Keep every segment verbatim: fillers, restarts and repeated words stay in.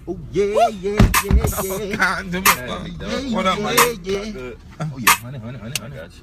Oh yeah, yeah, yeah, yeah. Oh, God, do Yeah, yeah, what up, yeah, man? yeah. Good. Oh yeah, honey, honey, honey, honey. I got you.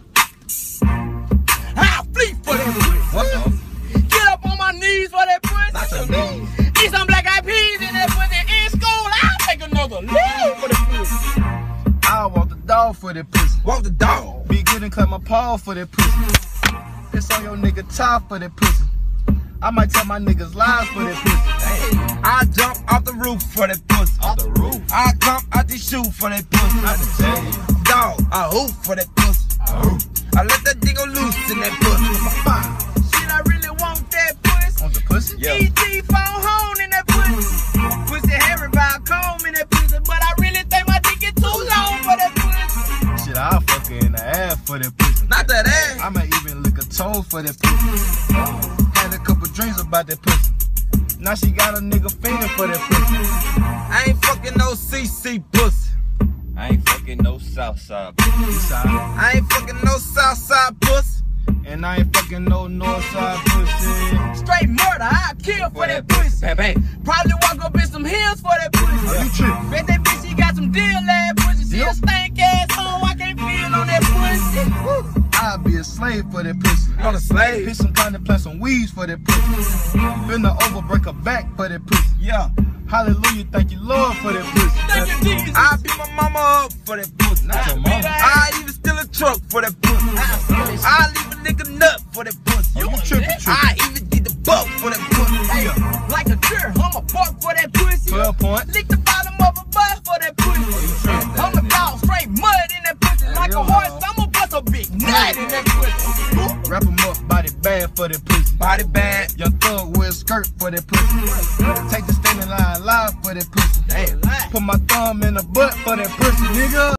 I flee for that pussy. What up? Get up on my knees for that Not pussy. your knees. Eat some black eyed peas in that pussy. In school, I'll take another leave for the pussy. I walk the dog for that pussy. Walk the dog. Be good and cut my paw for that pussy. Piss on your nigga top for that pussy. I might tell my niggas lies for that pussy. Hey, I jump off the roof for that pussy. Off the roof. I come out the shoe for that pussy. I can tell you. Dog, I hoop for that pussy. I let that nigga loose in that pussy. Shit, I really want that pussy. Want the pussy? Yeah. E T phone home in that pussy. Pussy Harry by a comb in that pussy. But I really think my dick is too long for that pussy. Shit, I'll fuck her in the ass for that pussy. Not that ass. I might even lick a toe for that pussy. Had a couple dreams about that pussy. Now she got a nigga fiending for that pussy. I ain't fucking no C C pussy. I ain't fucking no Southside pussy. Eastside. I ain't fucking no Southside pussy. And I ain't fucking no Northside pussy. Straight murder, I kill for that pussy. Bang, bang. Probably walk up in some hills for that Oh, pussy. you trippin'. Bet that bitch, she got some deal ass pussy. She Deal? a stank ass home, I can't feel on that pussy. I'll be a slave for that pussy. On a slave. Piss some kind and plant some weeds for that pussy. Finna over break her back for that pussy. Yeah. Hallelujah, thank you Lord for that pussy. Thank you, Jesus. I beat my mama up for that pussy. Not your Beat mama. her I even steal a truck for that pussy. I leave a nigga nut for that pussy. You trippin', trippin'. I even get the buck for that pussy. Yeah. Like a deer, I'm a bark for that pussy. twelve point. Lick the bottom of a bus for that pussy. I'm a dog, straight mud in that pussy. Like a horse, I'ma bust a big nut in that pussy. Wrap him up, body bad for that pussy. Body bad. Young thug wear a skirt for that pussy. Take the standing line live for that pussy. Damn. Put my thumb in the butt for that pussy, nigga.